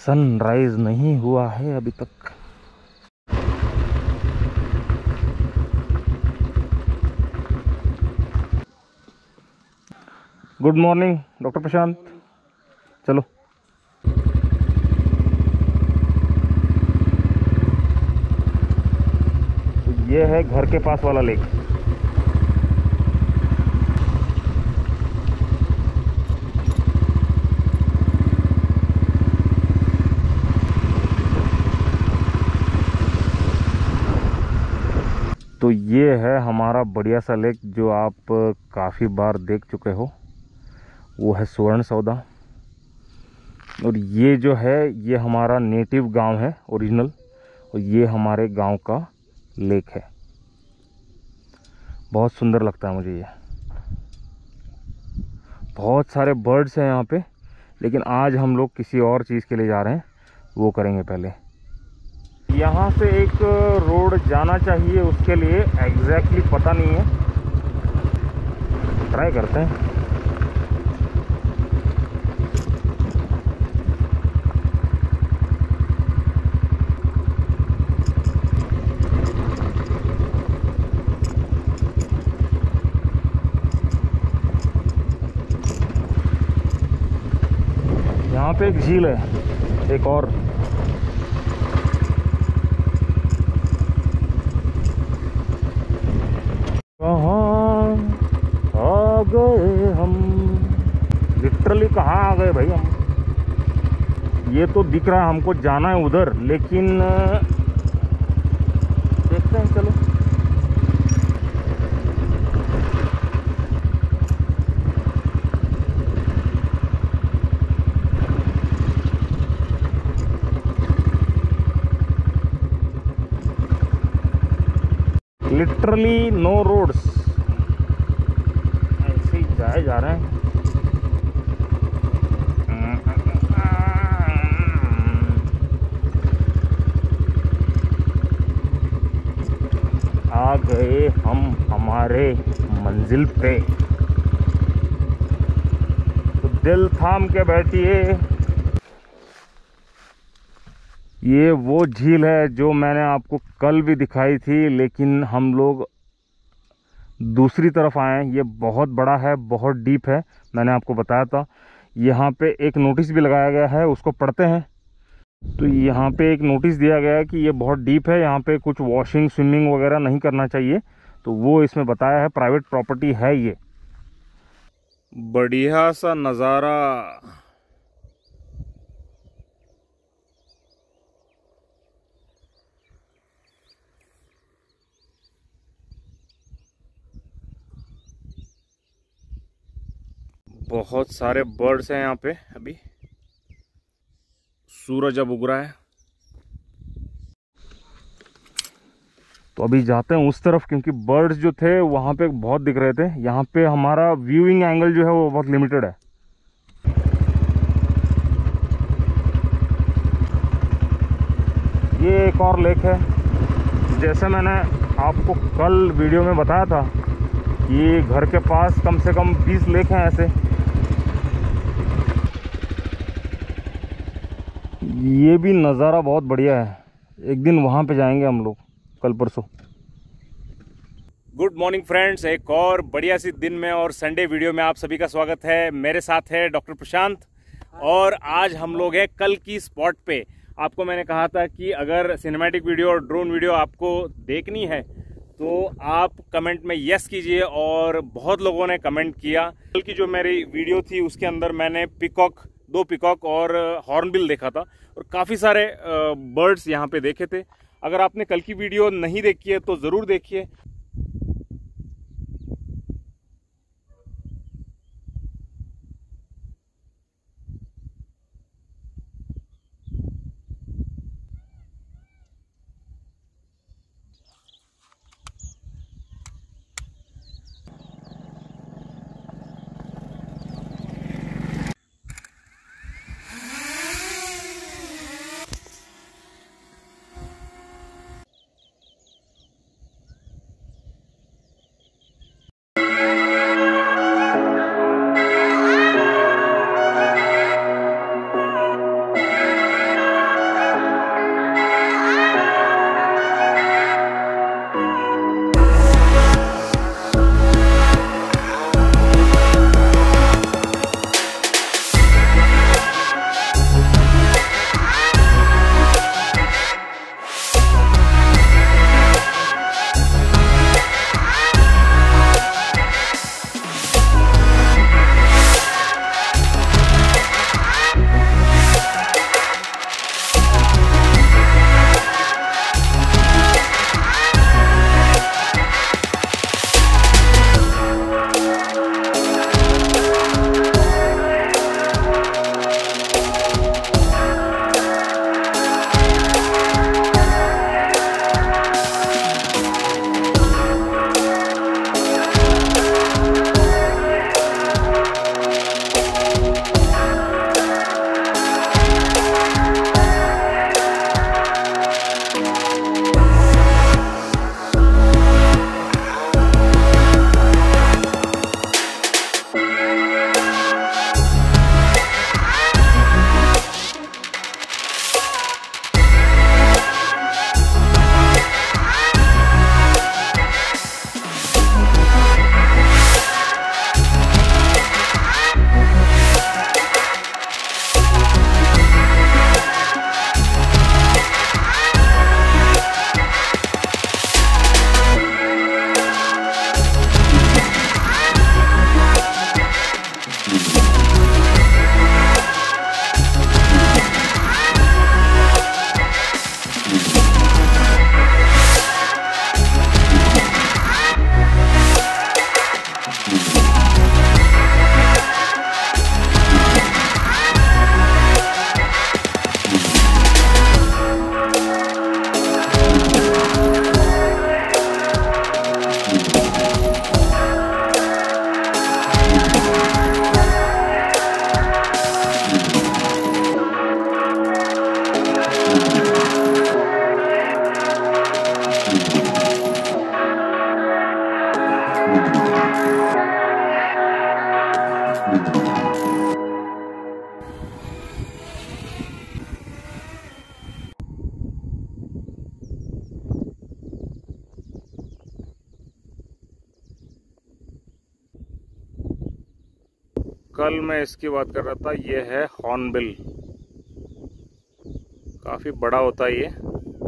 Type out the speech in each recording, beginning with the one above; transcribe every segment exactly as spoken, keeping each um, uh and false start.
Sunrise नहीं हुआ है अभी तक। Good morning doctor Prashant. चलो तो ये है घर के पास वाला लेक। तो ये है हमारा बढ़िया सा लेक जो आप काफ़ी बार देख चुके हो, वो है स्वर्ण सौदा। और ये जो है ये हमारा नेटिव गांव है ओरिजिनल, और ये हमारे गांव का लेक है। बहुत सुंदर लगता है मुझे ये। बहुत सारे बर्ड्स हैं यहाँ पे, लेकिन आज हम लोग किसी और चीज़ के लिए जा रहे हैं, वो करेंगे पहले। यहाँ से एक रोड जाना चाहिए, उसके लिए एग्जैक्टली पता नहीं है, ट्राई करते हैं। यहाँ पे एक झील है, एक और। कहाँ आ गए हम, लिटरली कहाँ आ गए भाई हम। ये तो दिख रहा है हमको जाना है उधर, लेकिन देखते हैं। चलो लिटरली नो रोड्स, ऐसे ही जाए जा रहे हैं। आ गए हम हमारे मंजिल पे, तो दिल थाम के बैठिए। ये वो झील है जो मैंने आपको कल भी दिखाई थी, लेकिन हम लोग दूसरी तरफ आए हैं। ये बहुत बड़ा है, बहुत डीप है, मैंने आपको बताया था। यहाँ पे एक नोटिस भी लगाया गया है, उसको पढ़ते हैं। तो यहाँ पे एक नोटिस दिया गया है कि ये बहुत डीप है, यहाँ पे कुछ वॉशिंग स्विमिंग वगैरह नहीं करना चाहिए, तो वो इसमें बताया है। प्राइवेट प्रॉपर्टी है ये। बढ़िया सा नज़ारा। बहुत सारे बर्ड्स हैं यहाँ पे। अभी सूरज अब उग रहा है, तो अभी जाते हैं उस तरफ, क्योंकि बर्ड्स जो थे वहाँ पे बहुत दिख रहे थे। यहाँ पे हमारा व्यूइंग एंगल जो है वो बहुत लिमिटेड है। ये एक और लेक है। जैसे मैंने आपको कल वीडियो में बताया था कि घर के पास कम से कम बीस लेक हैं ऐसे। ये भी नज़ारा बहुत बढ़िया है, एक दिन वहाँ पे जाएंगे हम लोग कल परसों। गुड मॉर्निंग फ्रेंड्स, एक और बढ़िया सी दिन में और संडे वीडियो में आप सभी का स्वागत है। मेरे साथ है डॉक्टर प्रशांत, और आज हम लोग हैं कल की स्पॉट पे। आपको मैंने कहा था कि अगर सिनेमैटिक वीडियो और ड्रोन वीडियो आपको देखनी है तो आप कमेंट में यस कीजिए, और बहुत लोगों ने कमेंट किया। कल की जो मेरी वीडियो थी उसके अंदर मैंने पिकॉक, दो पिकॉक और हॉर्नबिल देखा था, और काफ़ी सारे बर्ड्स यहाँ पे देखे थे। अगर आपने कल की वीडियो नहीं देखी है तो ज़रूर देखिए। कल मैं इसकी बात कर रहा था, ये है हॉर्नबिल, काफी बड़ा होता है ये।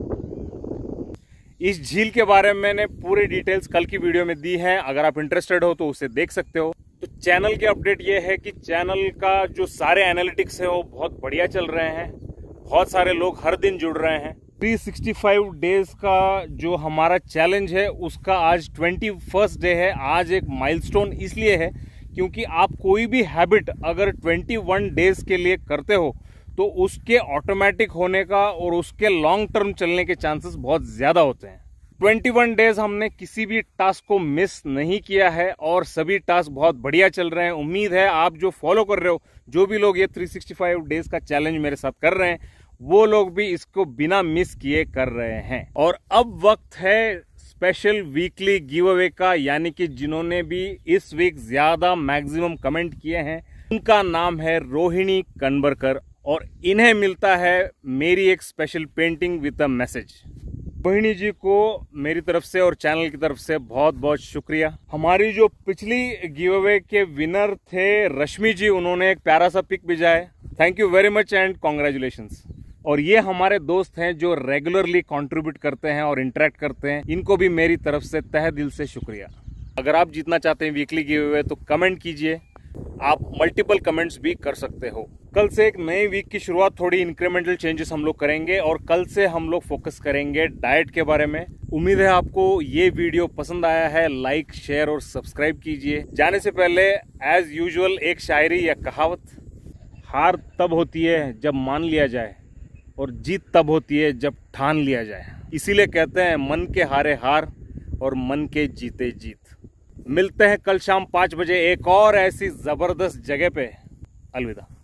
इस झील के बारे में मैंने पूरी डिटेल्स कल की वीडियो में दी हैं, अगर आप इंटरेस्टेड हो तो उसे देख सकते हो। तो चैनल की अपडेट ये है कि चैनल का जो सारे एनालिटिक्स है वो बहुत बढ़िया चल रहे हैं, बहुत सारे लोग हर दिन जुड़ रहे हैं। तीन सौ पैंसठ डेज का जो हमारा चैलेंज है उसका आज इक्कीसवां डे है। आज एक माइलस्टोन इसलिए है क्योंकि आप कोई भी हैबिट अगर इक्कीस डेज के लिए करते हो तो उसके ऑटोमेटिक होने का और उसके लॉन्ग टर्म चलने के चांसेस बहुत ज्यादा होते हैं। इक्कीस डेज हमने किसी भी टास्क को मिस नहीं किया है और सभी टास्क बहुत बढ़िया चल रहे हैं। उम्मीद है आप जो फॉलो कर रहे हो, जो भी लोग ये तीन सौ पैंसठ डेज का चैलेंज मेरे साथ कर रहे हैं, वो लोग भी इसको बिना मिस किए कर रहे हैं। और अब वक्त है स्पेशल वीकली गिव अवे का, यानी कि जिन्होंने भी इस वीक ज्यादा मैक्सिमम कमेंट किए हैं उनका नाम है रोहिणी कनबरकर और इन्हें मिलता है मेरी एक special painting with a message. Rohini ji को मेरी तरफ से और चैनल की तरफ से बहुत बहुत शुक्रिया। हमारी जो पिछली गिव अवे के विनर थे रश्मि जी, उन्होंने एक प्यारा सा पिक भेजा है। Thank you very much and congratulations. और ये हमारे दोस्त हैं जो रेगुलरली कंट्रीब्यूट करते हैं और इंटरेक्ट करते हैं, इनको भी मेरी तरफ से तहे दिल से शुक्रिया। अगर आप जीतना चाहते हैं वीकली गिव अवे तो कमेंट कीजिए, आप मल्टीपल कमेंट्स भी कर सकते हो। कल से एक नई वीक की शुरुआत, थोड़ी इंक्रीमेंटल चेंजेस हम लोग करेंगे और कल से हम लोग फोकस करेंगे डाइट के बारे में। उम्मीद है आपको ये वीडियो पसंद आया है। लाइक, शेयर और सब्सक्राइब कीजिए। जाने से पहले एज यूजुअल एक शायरी या कहावत, हार तब होती है जब मान लिया जाए और जीत तब होती है जब ठान लिया जाए। इसीलिए कहते हैं मन के हारे हार और मन के जीते जीत। मिलते हैं कल शाम पाँच बजे एक और ऐसी जबरदस्त जगह पे। अलविदा।